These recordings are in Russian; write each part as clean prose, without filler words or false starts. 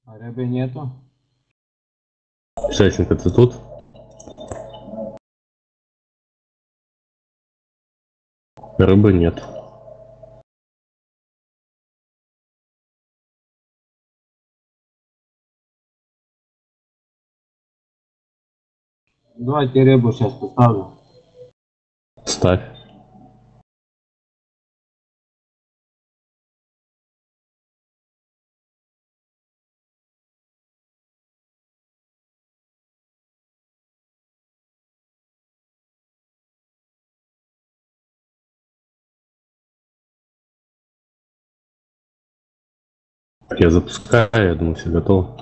А рыбы нету? Шестенька, ты тут? Рыбы нет. Давайте рыбу сейчас поставлю. Ставь. Я запускаю, я думаю, все готово.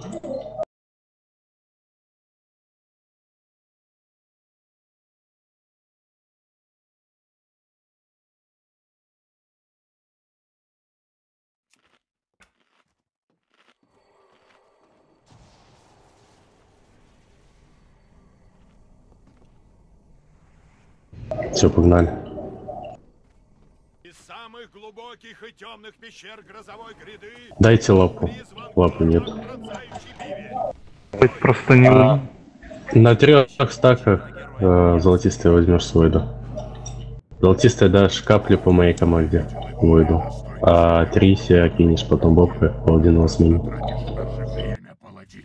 Все, погнали. Из самых глубоких и темных пещер грозовой гряды Дайте лапу. призван Лапы нет. пронзающий бивень. Хоть просто не На 3 стаках золотистый возьмешь свой, да. Золотистый дашь капли по моей команде выйду. А 3 себе кинешь потом бобка паладинового сменит. Время, паладин.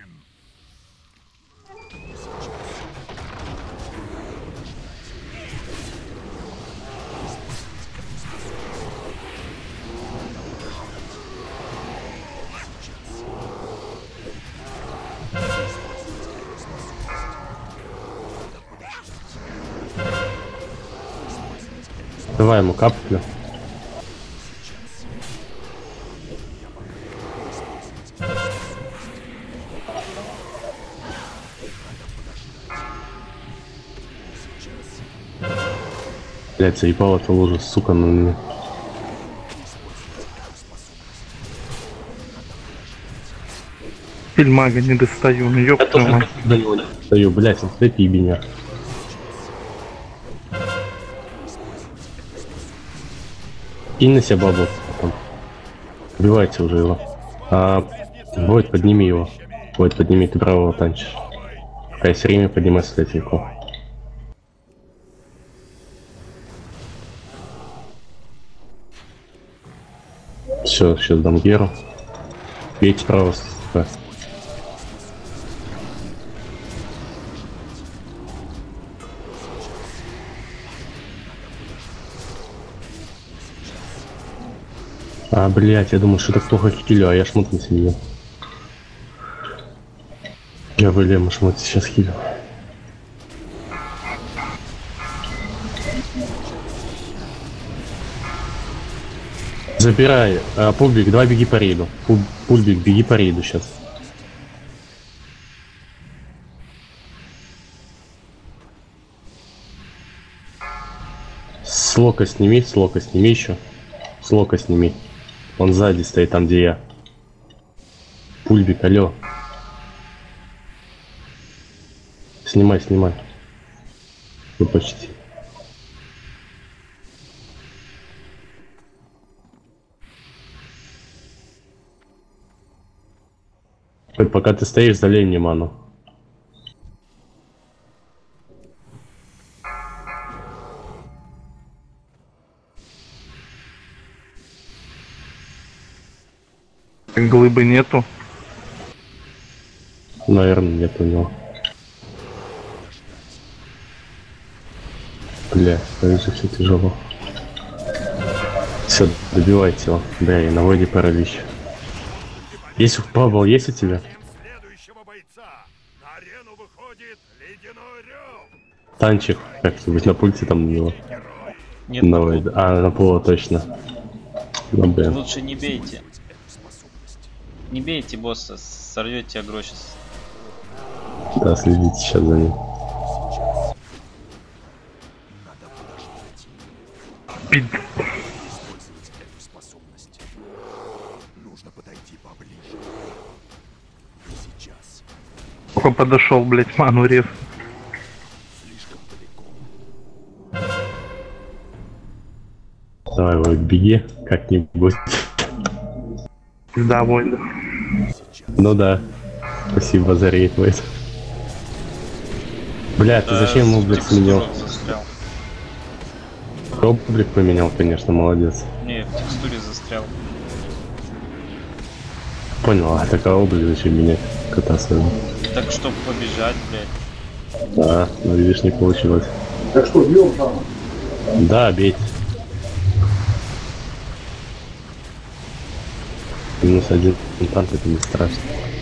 Давай ему каплю. Блять, заебал эту лужу, сука, на меня. фильмага не достаю, ну ёб Я твою тоже мать. до него не стою, блять, вот эти ебеня. Кинь на себя бабу потом. Убивайте уже его. Войд, подними его. Войд, подними, ты правого танчишь. Пока есть время, поднимай статику. Все, сейчас дам Геру. Бейте справа. Да. Блять, я думал, что так плохо хилю, а я шмут не сменил. Я вылем шмут сейчас хилю. Забирай, Пульбик, давай беги по рейду. Пульбик, беги по рейду сейчас. С лока сними еще. С лока сними. Он сзади стоит, там где я. Пульбик, алло. Снимай. Ну почти. Хоть пока ты стоишь, залей мне ману. Глыбы нету. Наверное, нет у него. Бля, это же все тяжело. Все, добивайте его. Бля, я на воде паралич. Есть Павел, есть у тебя? Следующего бойца. На арену выходит ледяной рев. Танчик, как-нибудь на пульте там его. Нет, На воде. На пола точно. Ну, блин. лучше не бейте. Не бейте босса, сорвете агро сейчас. Да, следите сейчас за ним. Пид. Нужно подойти поближе. Сейчас. Только подошел, блять, ману рез. Слишком далеко. Давай, вот беги как-нибудь. Да, война. Сейчас. Ну да. Спасибо за рейтвейт. Бля, ты зачем ему, блядь, сменил? Застрял. Облик поменял, конечно, молодец. Не, в текстуре застрял. Понял, а такая облик зачем менять? Кататься. Так, чтоб побежать, блядь. Да, но видишь, не получилось. Так что, бьем там? Да, бейте. -1 танк, это не страшно.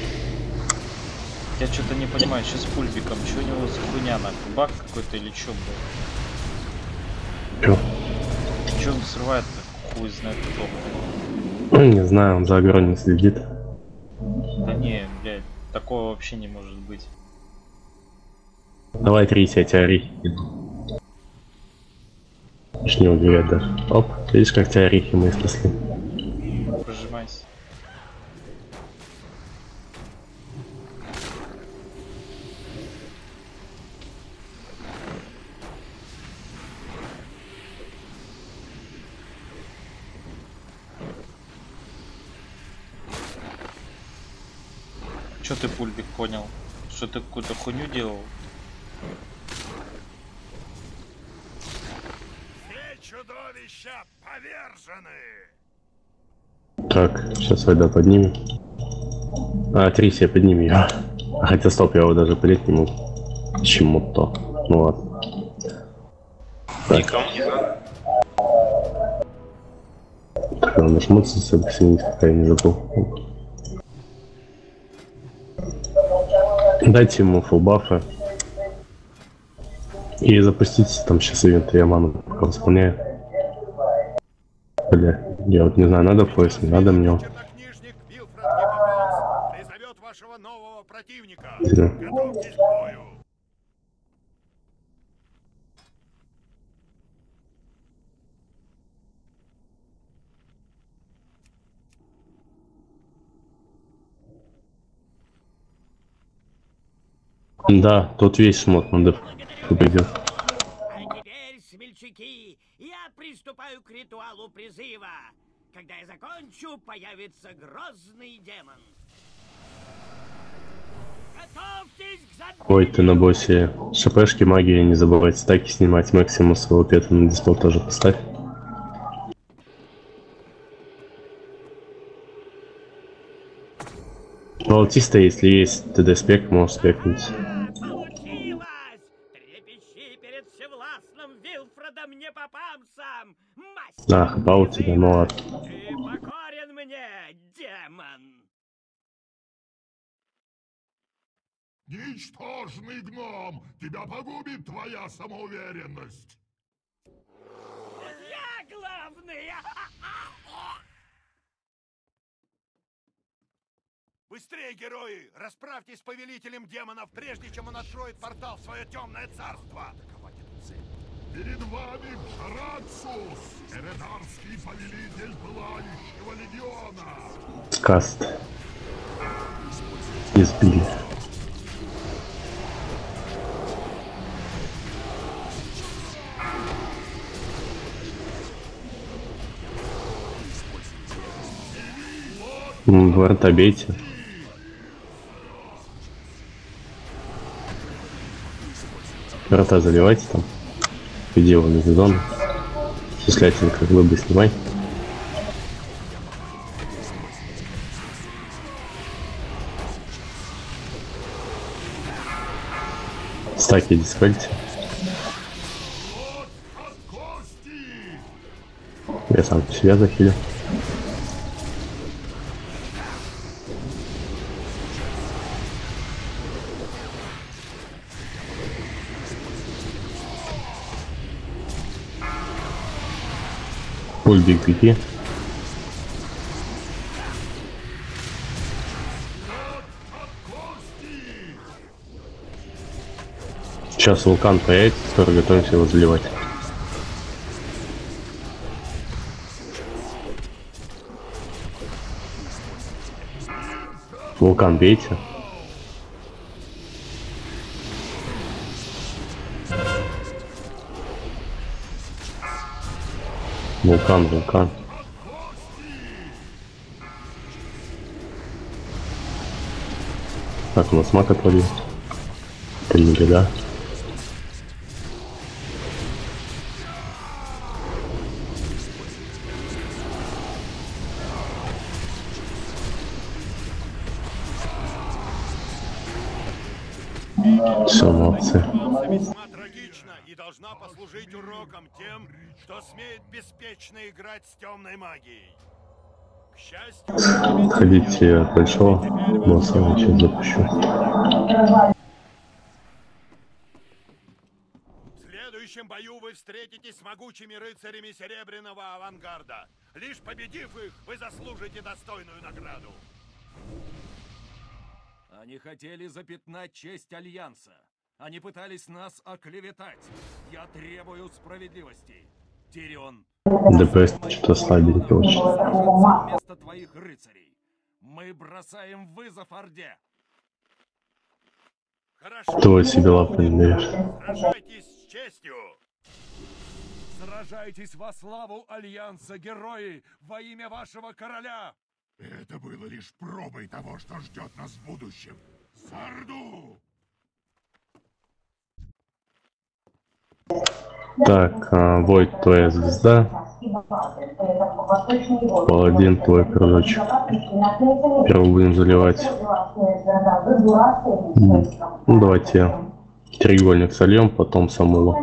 Я что-то не понимаю, сейчас с пульбиком, что у него за хуйня, нахуй? Баг какой-то или чё, блядь? Чё? Чё он срывает-то? Хуй знает кто, блядь. Не знаю, он за агро не следит. Да не, блядь, такого вообще не может быть. Давай 3, я тебя орехи кину. Не удивляет даже. Оп, видишь, как тебя орехи мы спасли. Прожимайся. Чё ты, пульбик, понял? Что ты какую-то хуйню делал? Все чудовища повержены! Так, сейчас Вайда поднимем. А, 3 себе подними ее. Хотя стоп, я его даже поднять не могу. Почему-то. Ну ладно. Так. Так, надо нажмуться, сменить, пока я не забыл. Дайте ему фулбафы. И запустите там сейчас ивент, я ману пока восполняю. Бля, я вот не знаю, надо пояс, не надо мне. Чернокнижник Вилфред Гиппополз призовет вашего нового противника. Да. Готовьтесь к бою. Да, тут весь шмот надо победит. А теперь, смельчаки, я приступаю к ритуалу призыва. Когда я закончу, появится грозный демон. Готовьтесь к задаче! Ой, ты на боссе. ШПшки, магия, не забывайте стаки снимать. Максимум своего пета на диспел тоже поставь. У аутиста, если есть ТД-спек, можешь спекнуть. Получилось! Трепещи перед всевластным Вилфредом Непопамсом! Мастер! А, хпа у тебя, ну ладно. Ты покорен мне, демон! Ничтожный гном! Тебя погубит твоя самоуверенность! Я главный! Быстрее, герои! Расправьтесь с повелителем демонов, прежде чем он откроет портал в свое темное царство! Атаковать эту цель. Перед вами Шарацус, эредарский повелитель Пылающего легиона! Каст. Не сбили. Ворота бейте. Ворота заливайте там. Иди его на зону. Числятин как глыбы снимай. Стаки диспельте. Я сам себя захилю. Пульбик беги. Сейчас вулкан появится, скоро готовимся его заливать. Вулкан бейте. Вулкан. Так, у нас маг отвалил. Это не беда. Все, молодцы. Весьма трагично и должна послужить уроком тем, кто смеет беспечно играть с темной магией. К счастью, Ходите от большого босса, я сейчас запущу. в следующем бою вы встретитесь с могучими рыцарями Серебряного Авангарда. Лишь победив их, вы заслужите достойную награду. Они хотели запятнать честь Альянса. Они пытались нас оклеветать. Я требую справедливости. Тирион, ДПС что-то слабенький очень. сражаться вместо твоих рыцарей. Мы бросаем вызов Орде. Хорошо. Твой себе лапы не даешь. Сражайтесь с честью. Сражайтесь во славу Альянса, герои, во имя вашего короля. Это было лишь пробой того, что ждет нас в будущем. Сарду! Так, Войд, твоя звезда. Паладин, твой кружочек. Первый будем заливать. Ну, давайте треугольник сольем, потом саму.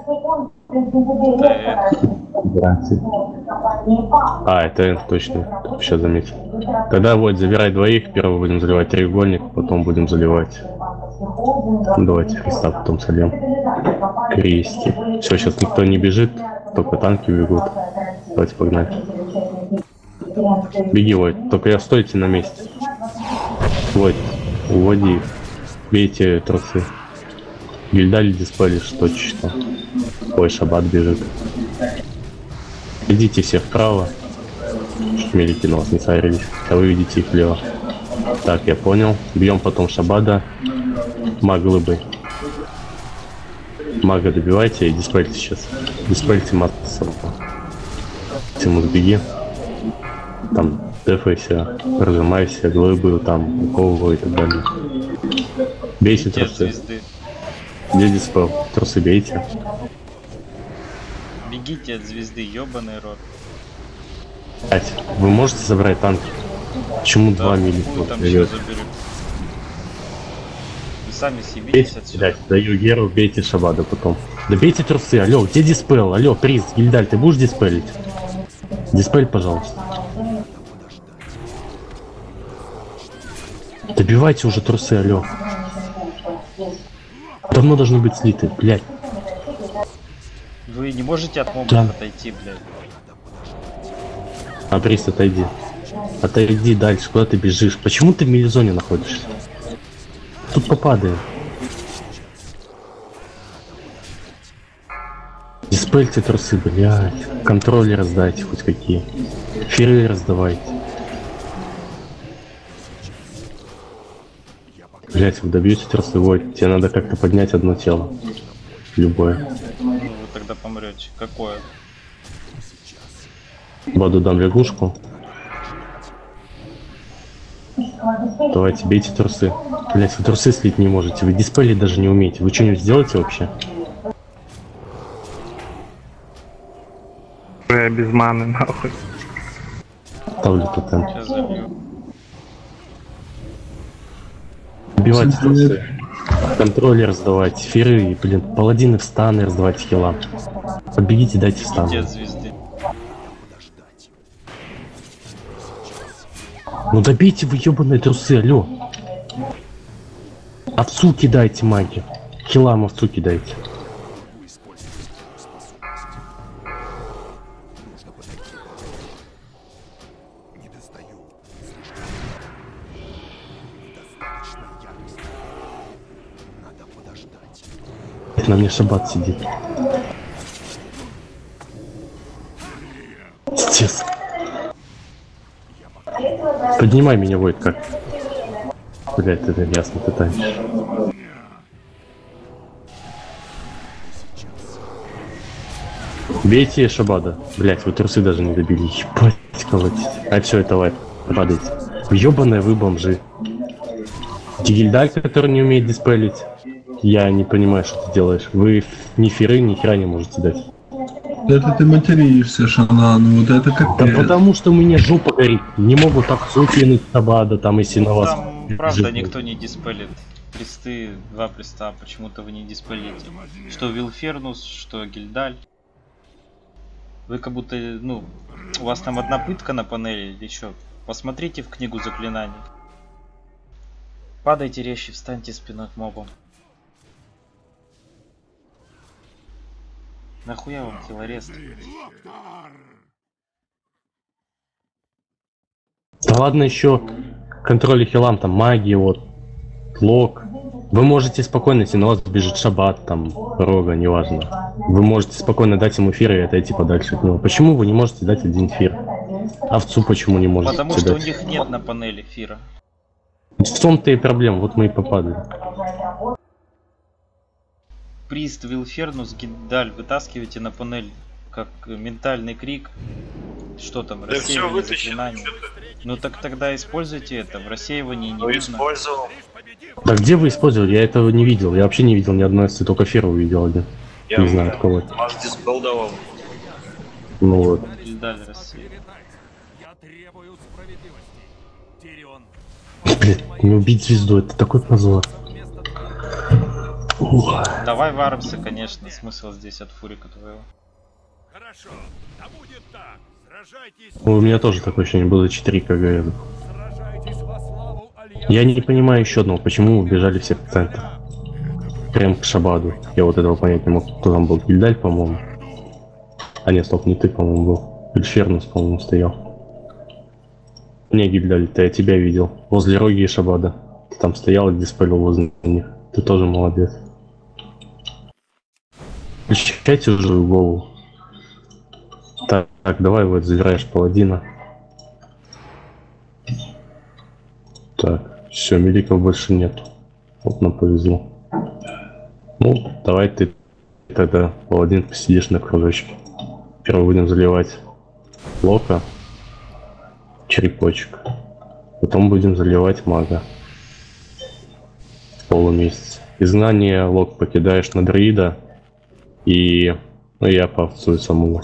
Это N, точно. Сейчас заметил. Тогда вот, забирай двоих, первый будем заливать треугольник, потом будем заливать. Давайте Христа потом сольем. Крести. Все, сейчас никто не бежит, только танки бегут. Давайте погнали. Беги, Войд, только я стойте на месте. Войд, уводи их. Бейте трусы. Гильдаль диспелишь точно. Ой, Шаббат бежит. Идите все вправо. Что мелики на вас не сарились. А вы видите их влево. Так, я понял. Бьем потом Шаббада. Маг глыбы. Мага добивайте и диспельте сейчас. Диспельте массово. Тимус, беги. Там дефайся, разжимайся, глыбы, там, уколы и так далее. Бейте трусы. Где диспел? Трусы бейте. Бегите от звезды, ёбаный рот. Вы можете забрать танки? Почему Да, 2 хуй миллиметра? там еще заберу. Вы сами съебитесь отсюда. Блять, даю Геру, бейте Шабада потом. Да бейте трусы, алло, где диспел? Алло, приз, Гильдаль, ты будешь диспелить? Диспель, пожалуйста. Добивайте уже трусы, алло. Давно должны быть слиты, блять. Вы не можете от мобов Да. отойти, блядь. А, приз, отойди. Отойди дальше, куда ты бежишь? Почему ты в милизоне находишься? Тут попадаем. Диспельте трусы, блядь. Контроллеры раздайте хоть какие. Фиры раздавайте. Блять, вы добьете трусы, Войд. Тебе надо как-то поднять одно тело. Любое. Ну, вы тогда помрете. Какое? Воду дам лягушку. Давайте, бейте трусы. Блять, вы трусы слить не можете. Вы диспелить даже не умеете. Вы что-нибудь сделаете вообще? Я без маны, нахуй. Ставлю тотем. Сейчас забью. Убивайте трусы. Контроллер раздавайте. Фиры, блин, паладины в станы раздавайте хила. Подбегите, дайте в стан. Бегите от звезды. Ну добейте вы ебаные трусы, алло. Овцу кидайте маги. Хилам овцу кидайте. Не достаю. Надо подождать. На мне Шаббат сидит. Стес. Поднимай меня, Войд, как. Блять, это ясно, ты танчишь. Бейте Шабада. Блять, вы трусы даже не добили. Ебать, колотить. А все, это лайф. Падайте. Ёбаные вы бомжи. Гильдаль, который не умеет диспелить. Я не понимаю, что ты делаешь. Вы ни фиры, ни хера не можете дать. Это ты материшься, Шанан, вот это Да капец. потому что у меня жопа горит. Не могу так кинуть Табада, там, если на вас... Там, правда, никто не диспелит. Присты, 2 приста, почему-то вы не диспелите. Что Вилфернус, что Гильдаль. Вы как будто, ну, у вас там одна пытка на панели или еще. Посмотрите в книгу заклинаний. Падайте резче, встаньте спиной к мобам. Нахуя вам хилорест? Да ладно еще контроль хилам, там магия, вот, лок. Вы можете спокойно, если на вас бежит шабат, там, рога, неважно. Вы можете спокойно дать ему эфир и отойти подальше от него. Почему вы не можете дать один эфир? Овцу почему не можете Потому дать? что у них нет на панели эфира. В том-то и проблема, вот мы и попадали. Прист, Вилфернус, Гильдаль вытаскивайте на панель, как ментальный крик. Что там, рассеивание заклинаний. Ну так тогда используйте это, в рассеивании не видно. Да где вы использовали? Я этого не видел. Я вообще не видел ни одной из только эфира увидел один. Не знаю от кого. Может, диспел давал. Ну вот. Гильдаль рассеивает. Я требую справедливости. Тирион. Блин, не убить звезду, это такой позор. Давай варпсы, конечно, смысл здесь от фурика твоего. Хорошо, да будет так. Сражайтесь. У меня тоже такое ощущение было 4 КГ. Сражайтесь во славу Альянса. Я не понимаю еще одного, почему убежали все в центр. Прям к Шабаду. Я вот этого понять не мог. Кто там был? Гильдаль, по-моему. А нет, стоп, не ты, по-моему, был. Ильфернус, по-моему, стоял. Не, Гильдаль, я тебя видел. Возле Роги и Шабада. Ты там стоял и диспелил возле них. Ты тоже молодец. Включайте уже в голову. Так, давай вот забираешь паладина. Так, все, медиков больше нет. Вот нам повезло. Ну, давай ты тогда, паладин, посидишь на кружочке. Первый будем заливать лока, черепочек. Потом будем заливать мага. Полумесяц. Изгнание лок покидаешь на друида. И... Ну, я повцую саму.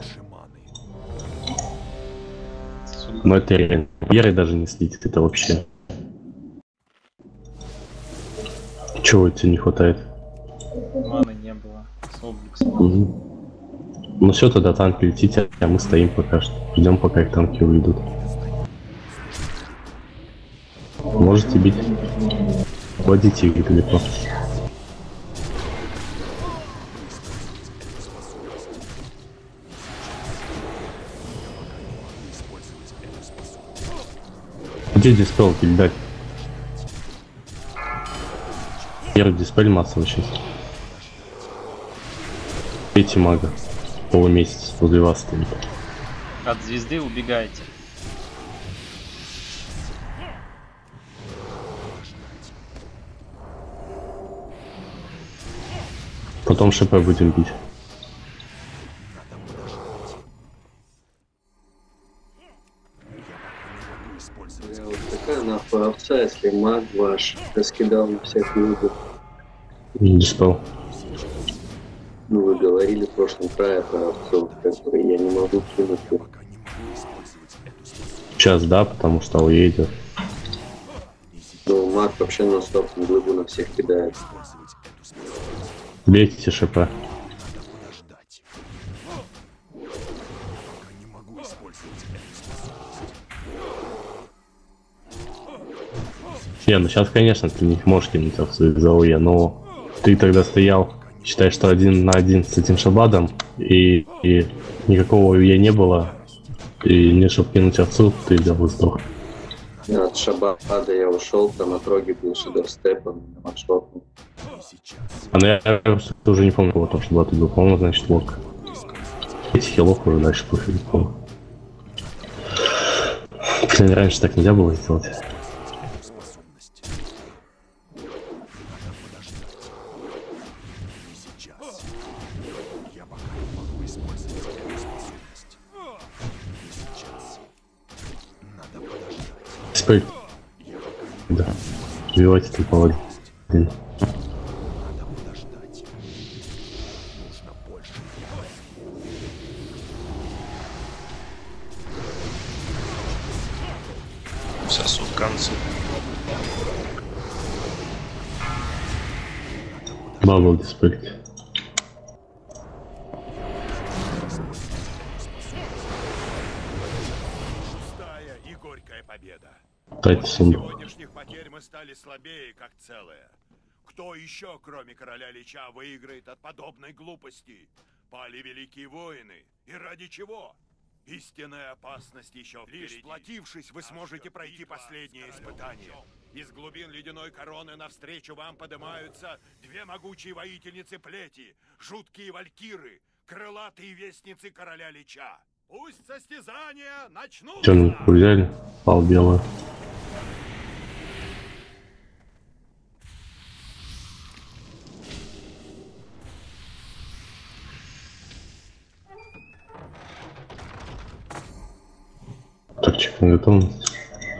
Но это реально. Веры даже не следит, это вообще. Чего тебе не хватает? Маны не было. С Обликсом. Ну все, тогда танки летите, а мы стоим пока что. Ждем, пока их танки уйдут. Можете бить. Водите их далеко. Где диспел кидать? Первый диспель массово сейчас. Эти мага. Полумесяц возле вас стоит. От звезды убегайте. Потом ШП будем бить. Вот такая нахуй овца, если маг ваш раскидал на всех людях. Диспел. Ну, вы говорили в прошлом крае про овцов, которые я не могу кинуть. Сейчас, да, потому что уедет. Ну, маг вообще на стоп глыбу на всех кидает. Бейте ШП. Не, ну сейчас, конечно, ты не можешь кинуть овцу из-за ОЕ, но ты тогда стоял, считай, что 1 на 1 с этим Шабадом, и никакого ОЕ не было, и не чтобы кинуть овцу, ты взял и сдох. От Шабада я ушел, там от Роги был шедерстепом, отшлопнул. А ну я уже не помню, кого там Шабад был, по-моему, значит, лок. Эти хилов уже дальше пофиг, по-моему. Блин, раньше так нельзя было сделать. Да. убивать этот паладин. Сосуд концы. Бабл диспелить. Пустая и горькая победа. Дайте сундук. Сегодняшних потерь мы стали слабее, как целое. Кто еще, кроме короля Лича, выиграет от подобной глупости? Пали великие воины. И ради чего? Истинная опасность еще впереди. Лишь сплотившись, вы сможете пройти последнее испытание. Из глубин ледяной короны навстречу вам поднимаются две могучие воительницы плети, жуткие валькиры, крылатые вестницы короля Лича. Пусть состязания начнутся! Темненькую взяли, пал белую. Так, чек на готовность.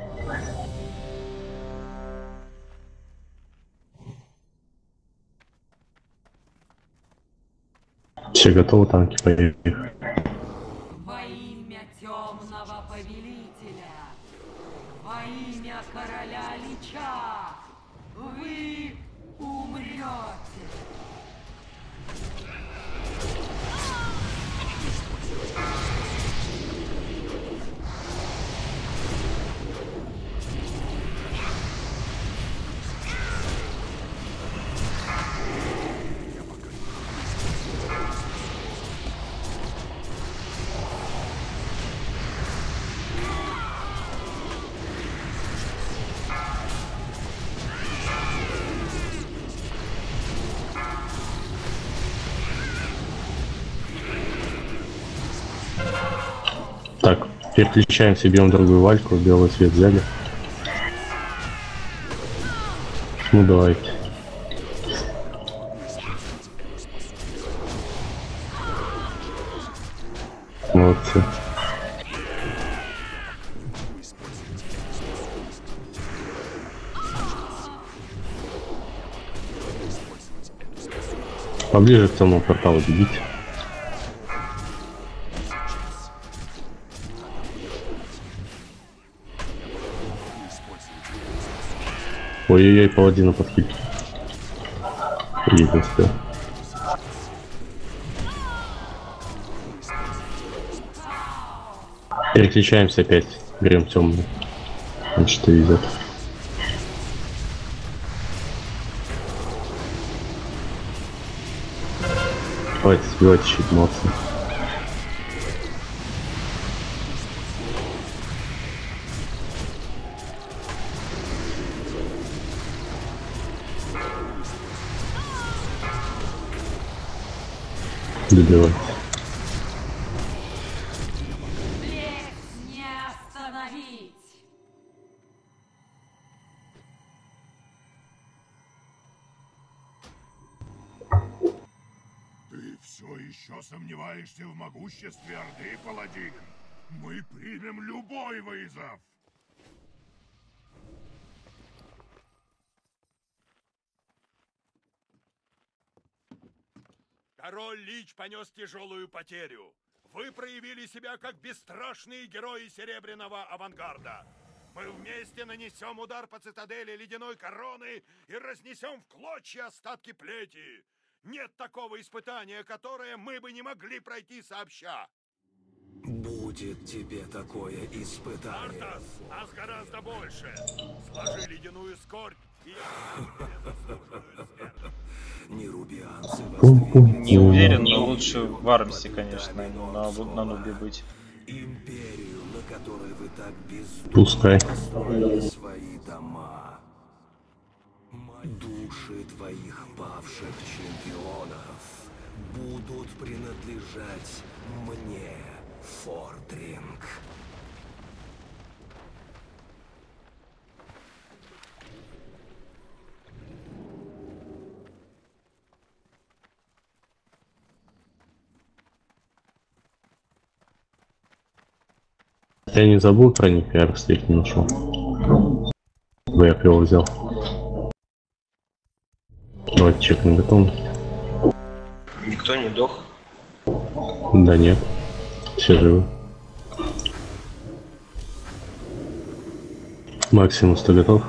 Все готовы, танки поехали. Во имя темного повелителя, во имя короля Лича, вы умрете. Так, переключаемся, бьем другую вальку, белый свет взяли. Ну давайте. Молодцы. Поближе к темному порталу бегите. Ой-ой-ой, паладина подхилить. Единственное. Переключаемся опять. Берем темный. Он что видит. Давайте сбивать щит, молодцы. Добивать. Не остановить! Ты все еще сомневаешься в могуществе Орды, паладин? Мы примем любой вызов! Король Лич понес тяжелую потерю. Вы проявили себя как бесстрашные герои Серебряного авангарда. Мы вместе нанесем удар по цитадели Ледяной Короны и разнесем в клочья остатки плети. Нет такого испытания, которое мы бы не могли пройти сообща. Будет тебе такое испытание. Артас, нас гораздо больше. Сложи ледяную скорбь, и я заслуживаю смерти. Нерубианцы Не уверен, но лучше в Армсе, конечно, на нубе быть. империю, на которой вы так безумно Пускай. построили свои дома. Души твоих павших чемпионов будут принадлежать мне, Фордринг. Я не забыл про них, я просто их не нашел. Я его взял. Давайте чекнем готовность. Никто не дох. Да нет. Все живы. Максимус, ты готов?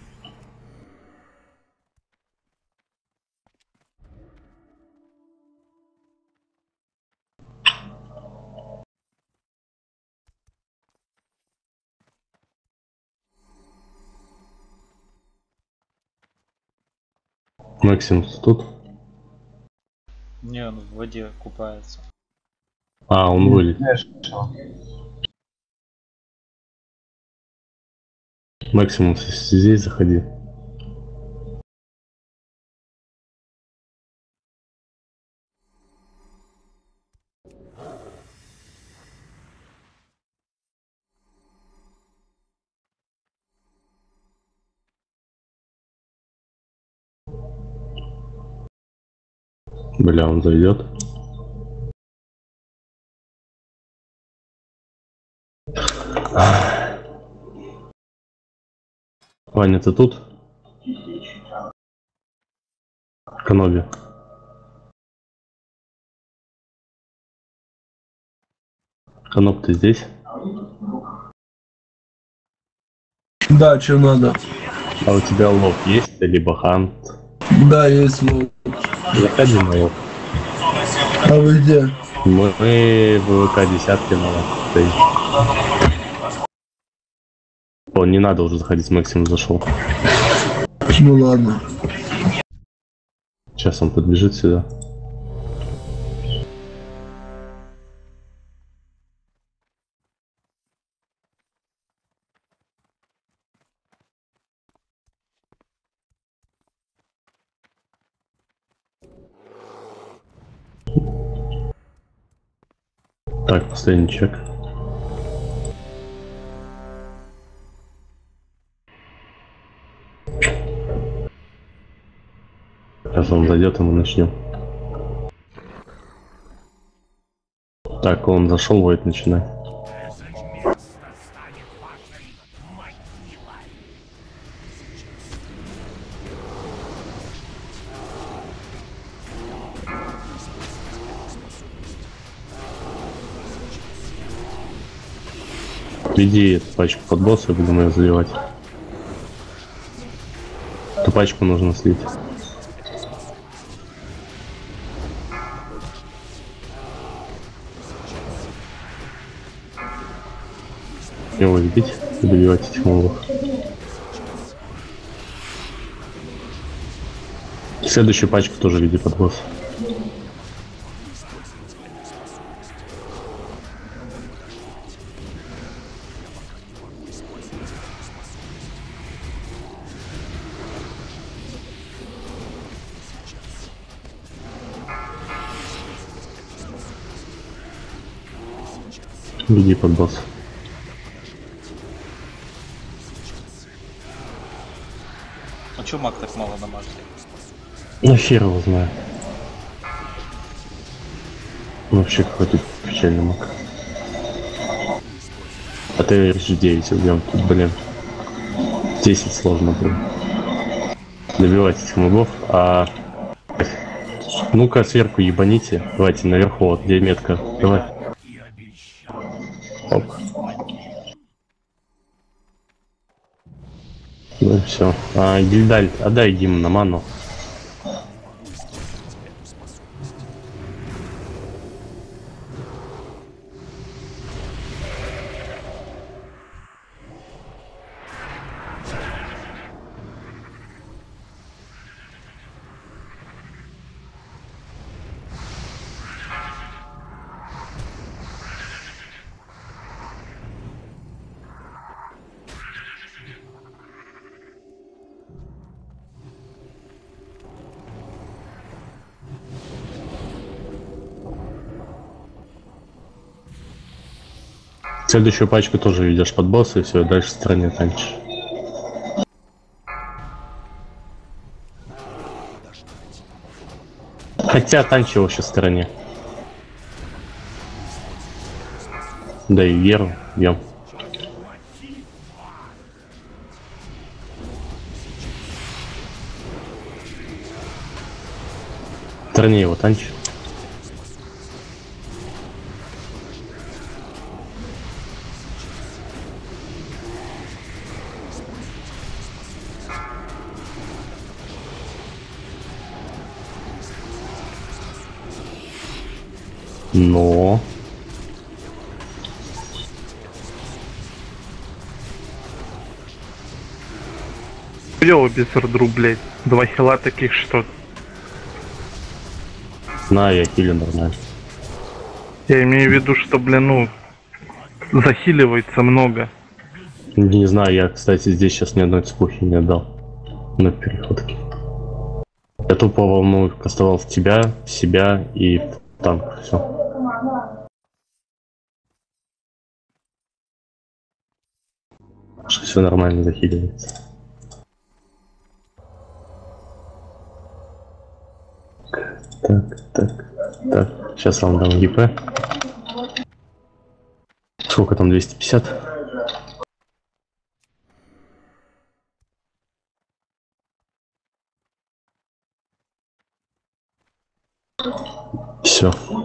Максимус тут? Не, он в воде купается. А, он вылет. Максимус, если здесь заходи. Бля, он зайдет. Ваня, ты тут? Каноби. Каноп, ты здесь? Да, что надо? А у тебя лоб есть, либо хант? Да, есть лоб. Заходи на лоб. А вы где? Мы в ВК десятки на лоб стоим. О, не надо уже заходить, Максим зашел. Ну ладно. Сейчас он подбежит сюда. Так, последний чек. Сейчас он зайдет, и мы начнем. Так, он зашел, Войт, начинай. Веди эту пачку под босса, и будем ее заливать. Эту пачку нужно слить. Его ведите, добивать этих мобов. Следующую пачку тоже веди под босса. Веди под босса. А чё маг так мало дамажит? Ну хер его знает. Вообще какой-то печальный маг. А ты решишь 9 убьем тут, блин. 10 сложно было. Добивать этих мобов, а... Ну-ка сверху ебаните. Давайте наверху, вот где метка. Давай. Оп. Ну все. Гильдаль, отдай гимн на ману. Следующую пачку тоже ведешь под босса, и все, дальше в стороне танчишь. Хотя танчи его сейчас в стороне. Да и Геру бьем. Вернее, его танчи. Но... Хуёво без ордру, блядь. 2 хила таких, что... Знаю, я хилю нормально. Я имею в виду, что, блин, ну... Захиливается много. Не знаю, я, кстати, здесь сейчас ни одной цепухи не отдал. На переходке. Я тупо волну кастовал в тебя, в себя и в танк. Все. Все нормально захиливается. Так. Сейчас вам дам ГП. Сколько там, 250? Все.